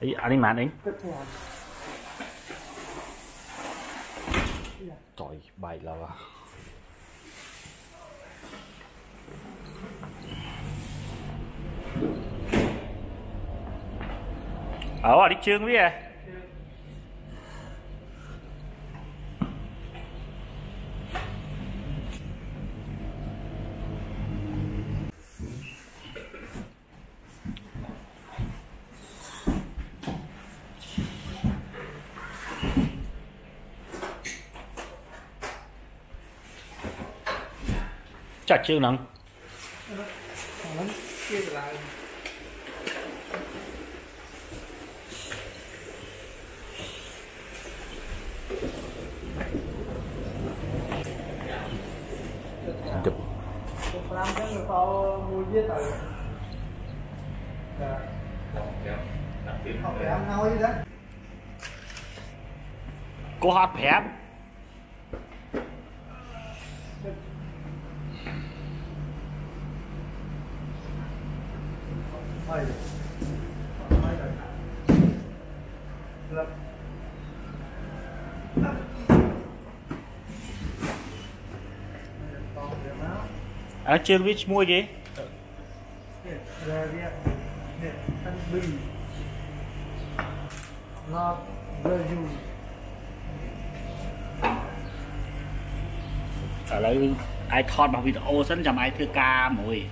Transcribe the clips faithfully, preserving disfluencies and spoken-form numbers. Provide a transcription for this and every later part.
Ý, anh đi mà anh. Trời bài là ở đi chương với à. Chặt chương nắng chụp làm cho người ta mua dế từ cô hot phép ở trên which mua gì ở đây ai thọt bằng video sẵn chầm ai thưa ca mùi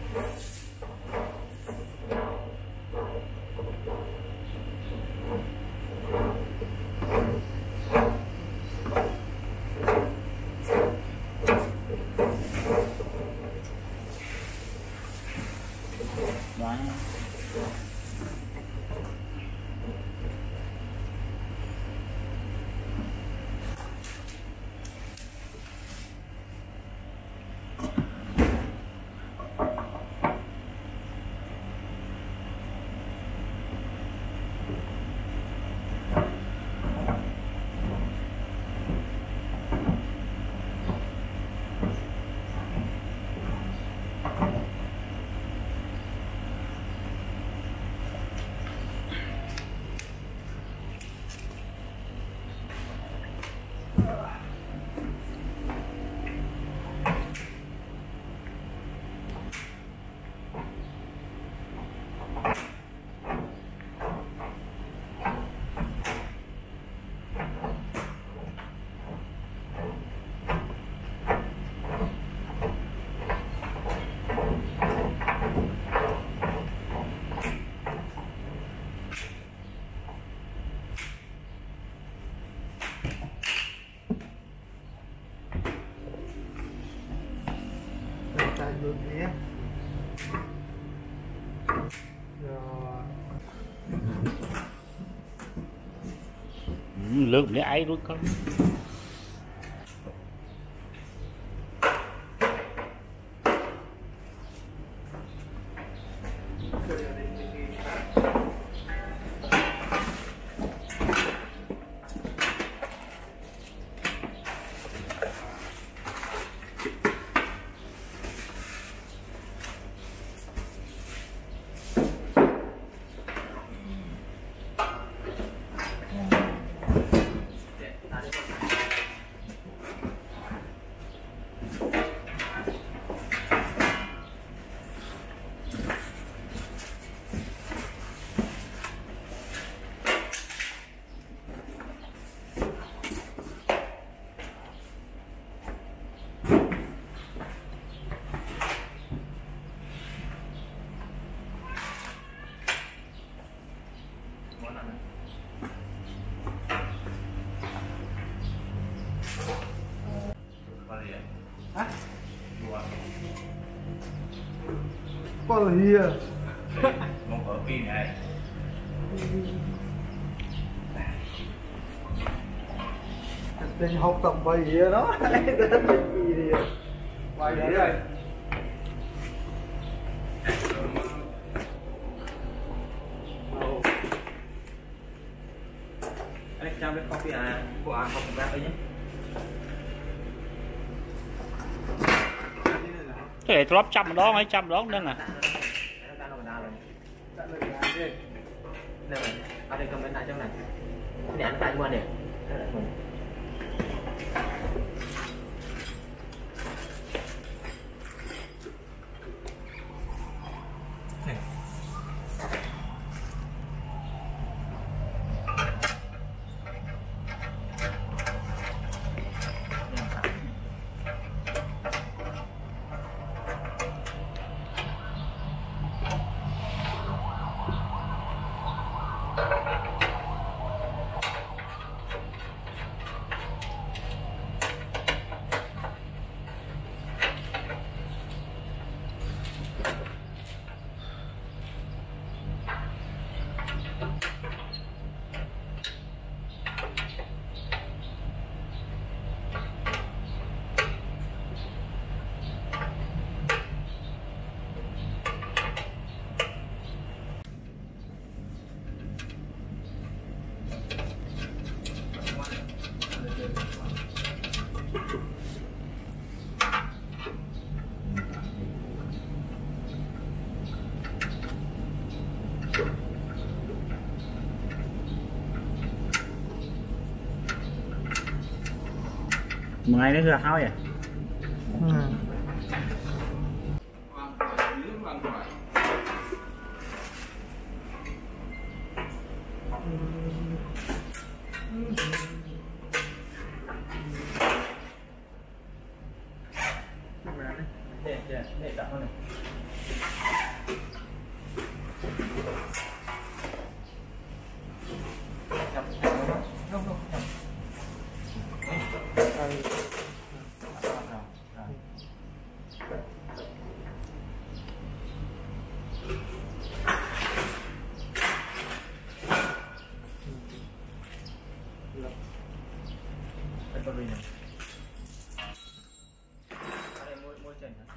lượm lấy ai luôn con con hia một ở pin này tình học tập bài hia đó gì đi bài hia rồi anh cho cái copy à của anh không ra đấy nhé cái này drop trăm đó mấy trăm đó nữa nè chặn được là gì nè ở đây comment lại trong này nè anh phải mua nè một ngày nó ra thôi à. Ừ. để để để đặt này chậm không không chậm Cái này môi môi chỉnh hả?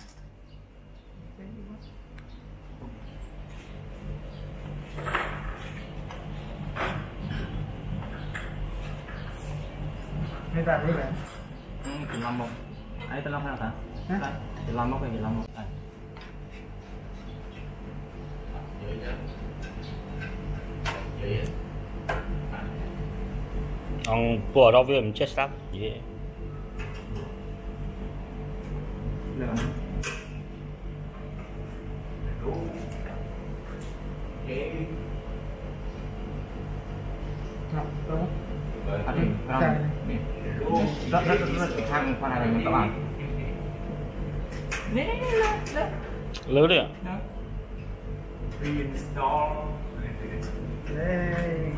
Nên đặt đi bạn. Ừ, chỉ làm một. Ấy tôi làm sao ta? Đây, chỉ làm một cái gì làm một. Đây. Ông bùa đó với mình chết lắm vậy. Được. Đúng. À, đi, rất rất rất rất thang khoan này mình các bạn. Nè nè nè. Lớn đấy ạ. Reinstall. Đây.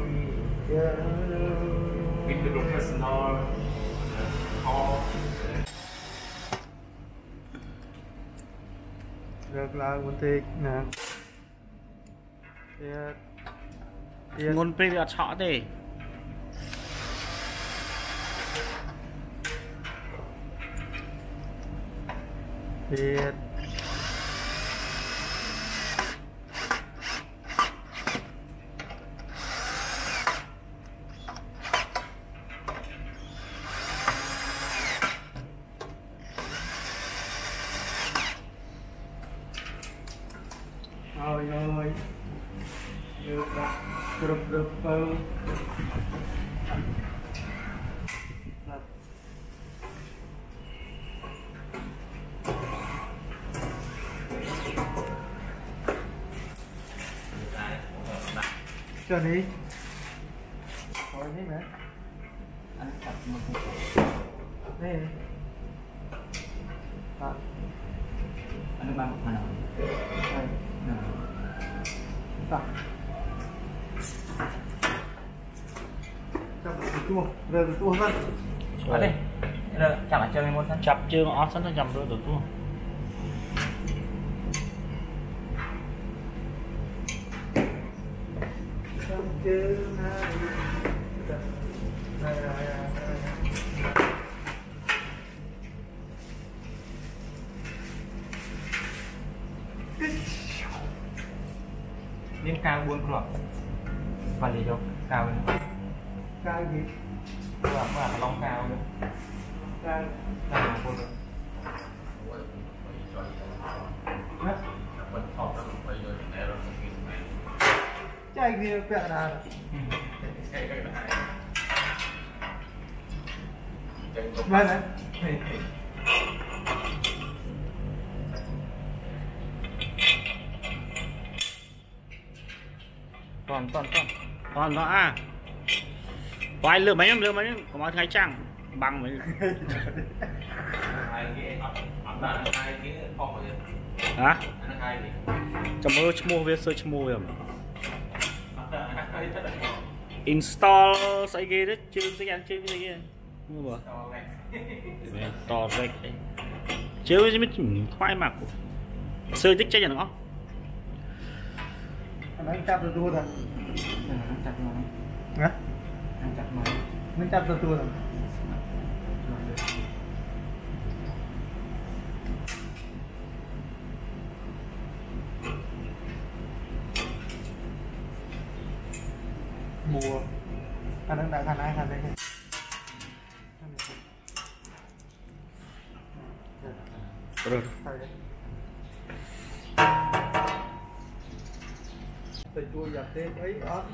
With the professional call. Được là vấn đề nè. Thì Ngôn pre ở trọ thế. thì rồi rồi được rồi được được ừ. Cho đi rồi đi mẹ Anh tập một đây à. anh ba một nào. Đây. Nào. Tập. Chập tua, rồi tua ra. Ở đây. Rồi, chạm ở chơi một thân. Chập chưa on sẵn nó chậm rồi được luôn. Chứ này. Đây đây đây. Lên cao buôn cửa. Và để cho cao lên. Cao gì? Và và long cao lên. Cao. Cao buôn cửa. Hả? ngay kia vẹn nào vậy đấy còn còn còn còn nó à quay lừa mấy em lừa mấy có mọi thay chăng bằng mấy hả cho mơ mua về search mua em install sai ghê đấy chưa sai ăn chưa cái gì mua bờ to rạch chưa gì mới khoai mặc sơi tích chơi nó anh chặt được tua rồi chặt nó hả chặt nó nó chặt được tua rồi mùa anh đang đang hành ai hành đây rồi tôi chua giặt tên ấy đó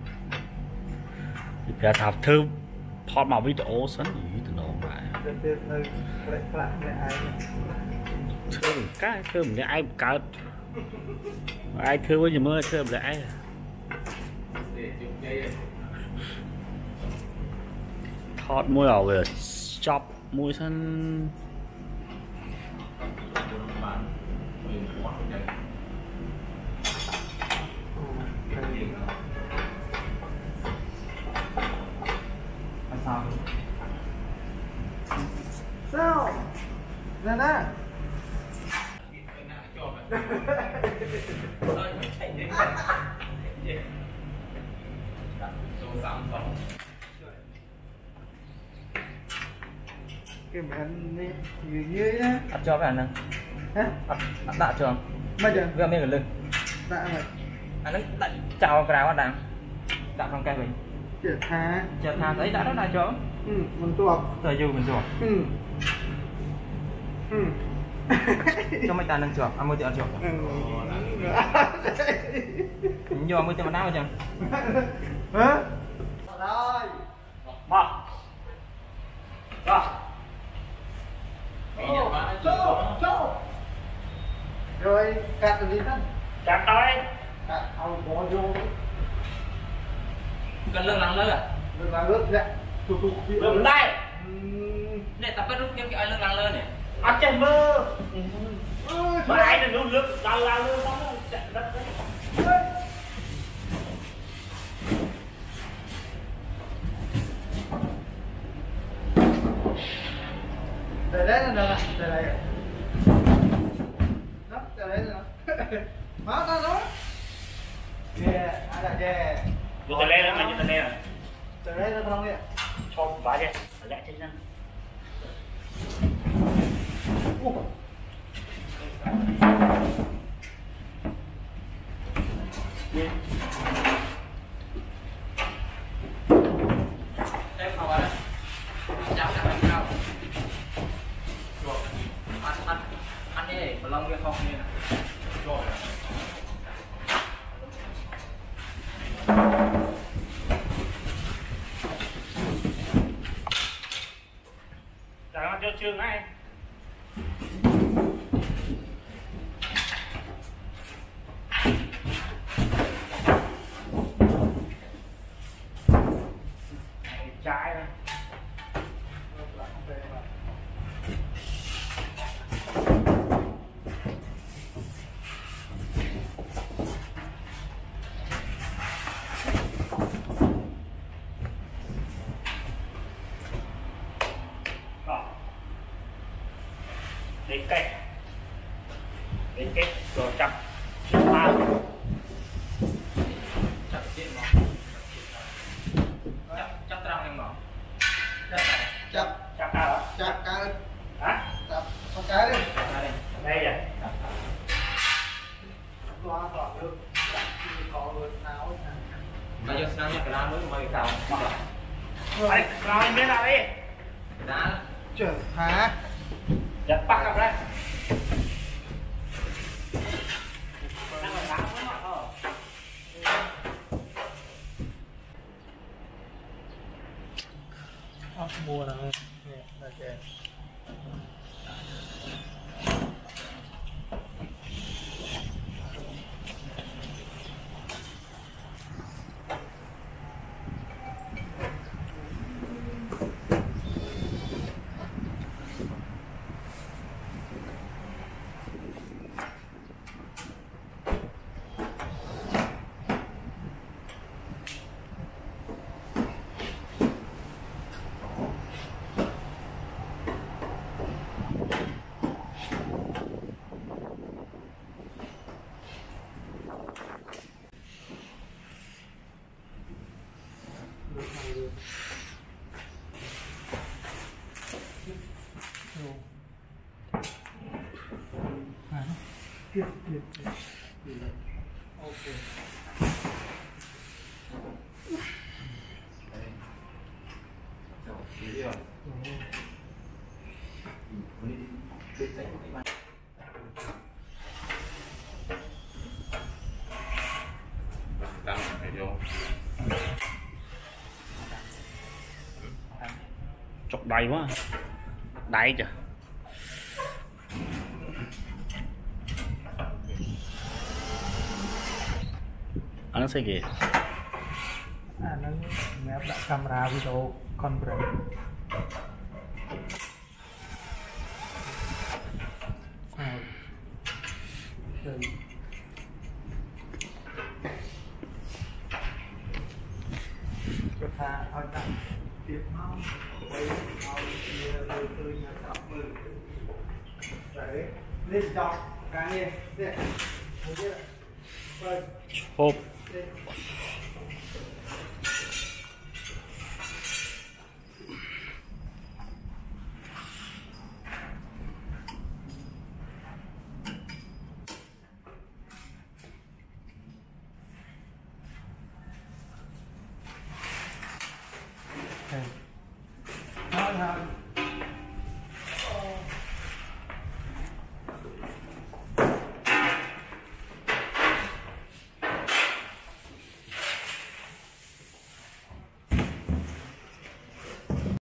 để thạp thơm phọt màu video sẵn gì từ đó mà tên tên nơi lại lại lại ai thơm cái thơm để ai cả ai thơm bao giờ mơ thơm để ai thọt môi ở về chop môi sân sao sao nè nè cái bạn đi như như nhá ắt cho cái anh hả ắt đã chưa bây giờ vừa mới ở lưng đã rồi anh ấy đã chào cái áo anh đang đặt trong cây mình chở thà chào thà thấy đã rất là chỗ ừ mình chuột thời dù mình chuột ừ ừ cho mấy ta nâng chuột ăn mua tiền chuột nhiều mua tiền mà nào chưa hả rồi mà rồi rồi cắt đi thân chặt thôi cắt ao bò vô cần lưng lăng lơ à được là nước dạ tụt tụt lượm đây để tập cái rút kiếm cái lưng lăng lơ này ở trên mơ mà ai là nước nước lao lao nước nó chạy đất đấy để đấy là được để đấy đó để đấy là má nó nó yeah ai là yeah vô tay lên này vô tay lên để đấy là không vậy cho vài đi lẹ trên chân em vào đây cháu đặt bánh cao ăn ăn ăn đi mà long kia không như này rồi cho cho trường này trái này đến cây đến cây rồi chặt ba chặt trên nó chặt chặt răng em nó chặt chặt chặt nào chặt cái hả chặt con cái đi đây đây vậy loa toàn được có luôn nào bây giờ sang nhà cái đá mới mới cào đây rồi biết nào đi đá chở hả chặt bắt vào đây đang là đá mới mà thôi mua nào nè là kệ Tiếp, tiếp, tiếp. Ok. Đang phải vô. Chọc đầy quá. Đầy chưa? Ano sige? Ano map đã camera video conference. À. Rồi. Chúng ta hỏi rằng tiếp máu quay máu kia đầu tư nhà tập mười đấy lên dọc cái này đây thấy chưa vâng Chộp. Nói